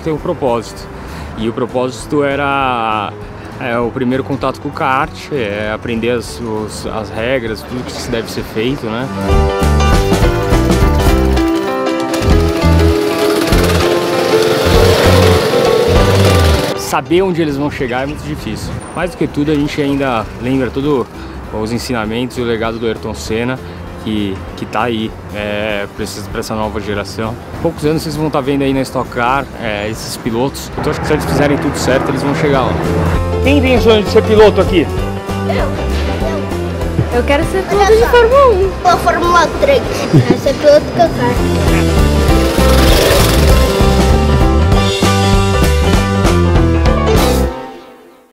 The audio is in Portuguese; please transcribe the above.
tem um propósito. E o propósito era o primeiro contato com o kart, aprender as regras, tudo que deve ser feito, né? Saber onde eles vão chegar é muito difícil. Mais do que tudo, a gente ainda lembra todos os ensinamentos e o legado do Ayrton Senna, que tá aí para essa nova geração. Em poucos anos vocês vão estar vendo aí na Stock Car esses pilotos. Então acho que se eles fizerem tudo certo, eles vão chegar lá. Quem tem o sonho de ser piloto aqui? Eu quero ser piloto de Fórmula 1. Ou Fórmula 3. Quero ser piloto de kart.